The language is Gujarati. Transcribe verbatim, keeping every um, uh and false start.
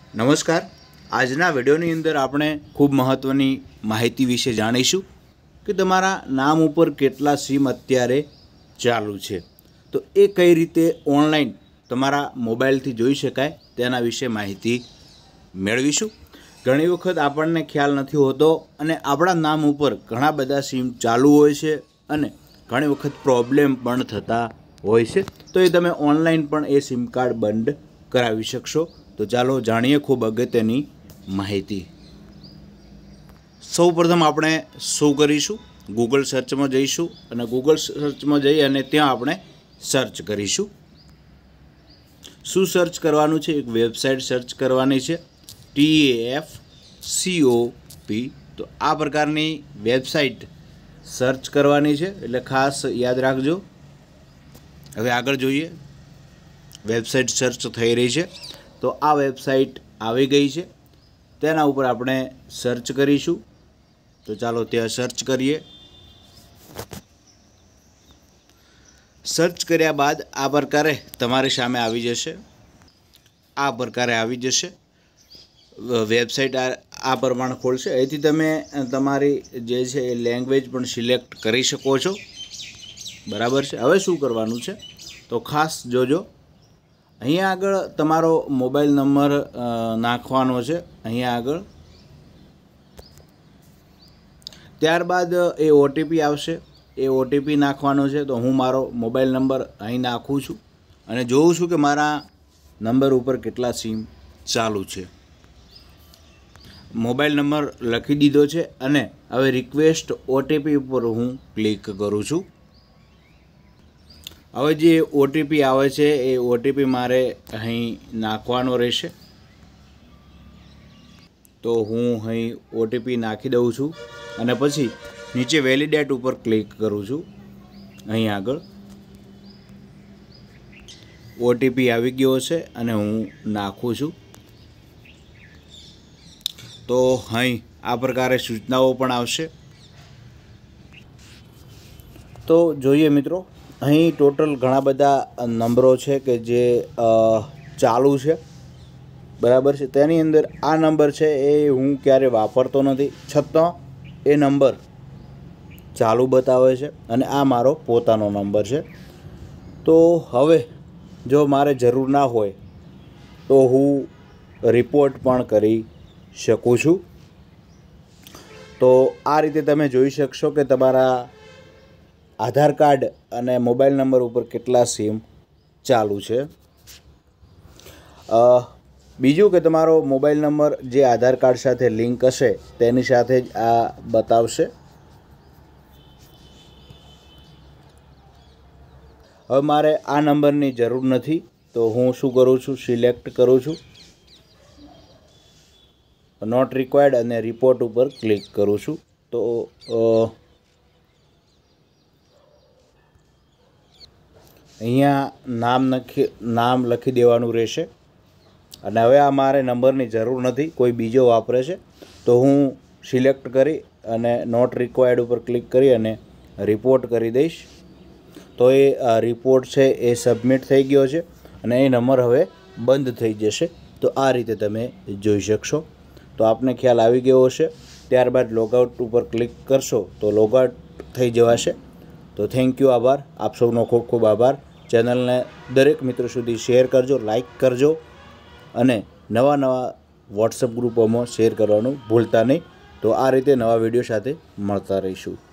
नमस्कार। आजना विडियोनी अंदर आपणे खूब महत्वनी माहिती विषे जाणीशुं कि तमारा नाम पर केटला सीम अत्यारे चालू छे। तो ए कई रीते ऑनलाइन तमारा मोबाइलथी जोई शकाय तेना विषे माहिती मेळवीशुं। घणी वखत आपणने ख्याल नथी होतो अने आपणा नाम पर घणा बधा सीम चालू होय छे अने घणी वखत प्रॉब्लेम पण थता होय छे। तो ए तमे ऑनलाइन पण ए सीम कार्ड बंध करावी शकशो। तो चालो जाणीए खूब अगत्यनी माहिती। सौ प्रथम आपणे शुं करीशुं, गूगल सर्च में जईशुं अने गूगल सर्च में जई अने त्यां आपणे सर्च करीशुं। शुं सर्च करवानुं छे? एक वेबसाइट सर्च करवानी छे, T A F C O P. तो आ प्रकारनी वेबसाइट सर्च करवानी छे, एटले खास याद राखजो। हवे आगळ जोईए। वेबसाइट सर्च थई रही छे, तो आ वेबसाइट आवी गई है, तेना उपर आपणे सर्च करीशुं। तो चालो त्यां सर्च करिए। सर्च कर्या बाद आ प्रकारे तमारी सामे आवी जशे। आ प्रकारे आवी जशे वेबसाइट आ, आ प्रमाणे खोलशे। અહીંથી તમે તમારી જે છે એ લેંગ્વેજ પણ સિલેક્ટ કરી શકો છો। બરાબર છે। હવે શું કરવાનું છે તો ખાસ જોજો। અહીંયા આગળ તમારો મોબાઈલ નંબર નાખવાનો છે। અહીંયા આગળ ત્યારબાદ એ ઓટીપી આવશે, એ ઓટીપી નાખવાનો છે। તો હું મારો મોબાઈલ નંબર અહીં નાખું છું અને જોઉં છું કે મારા નંબર ઉપર કેટલા સિમ ચાલુ છે। મોબાઈલ નંબર લખી દીધો છે અને હવે રિક્વેસ્ટ ઓટીપી ઉપર હું ક્લિક કરું છું। હવે જે ઓટીपी આવે છે એ ઓટીपी મારે અહીં નાખવાનો રહેશે। તો હું અહીં ઓટીपी નાખી દઉં છું અને પછી નીચે વેલિડેટ ઉપર ક્લિક કરું છું। અહીં આગળ ઓટીपी આવી ગયો છે અને હું નાખું છું। તો અહીં આ પ્રકારે સૂચનાઓ પણ આવશે। તો જોઈએ મિત્રો, અહીં ટોટલ ઘણા બધા નંબરો છે કે જે ચાલુ છે। બરાબર છે। તેની અંદર આ નંબર છે એ હું ક્યારે વાપરતો નથી, છતાં એ નંબર ચાલુ બતાવે છે અને આ મારો પોતાનો નંબર છે। તો હવે જો મારે જરૂર ના હોય તો હું રિપોર્ટ પણ કરી શકું છું। તો આ રીતે તમે જોઈ શકશો કે તમારા આધાર કાર્ડ અને મોબાઈલ નંબર ઉપર કેટલા સિમ ચાલુ છે। બીજું કે તમારો મોબાઈલ નંબર જે આધાર કાર્ડ સાથે લિંક હશે તેની સાથે જ આ બતાવશે। હવે મારે આ નંબરની જરૂર નથી, તો હું શું કરું છું, સિલેક્ટ કરું છું, નોટ રિક્વાયર્ડ અને રિપોર્ટ ઉપર ક્લિક કરું છું। તો અહીંયા નામ લખી નામ લખી દેવાનું રહેશે અને હવે આ મારે નંબરની જરૂર નથી, કોઈ બીજો વાપરે છે। તો હું સિલેક્ટ કરી અને નોટ રિક્વાયર્ડ ઉપર ક્લિક કરી અને રિપોર્ટ કરી દઈશ। તો એ રિપોર્ટ છે એ સબમિટ થઈ ગયો છે અને એ નંબર હવે બંધ થઈ જશે। તો આ રીતે તમે જોઈ શકશો। તો આપને ખ્યાલ આવી ગયો હશે। ત્યારબાદ લોગઆઉટ ઉપર ક્લિક કરશો તો લોગઆઉટ થઈ જવાશે। તો થેન્ક યુ, આભાર। આપ સૌનો ખૂબ ખૂબ આભાર। ચેનલને દરેક મિત્રો સુધી શેર કરજો, લાઈક કરજો અને નવા નવા વોટ્સઅપ ગ્રુપોમાં શેર કરવાનું ભૂલતા નહીં। તો આ રીતે નવા વિડીયો સાથે મળતા રહીશું।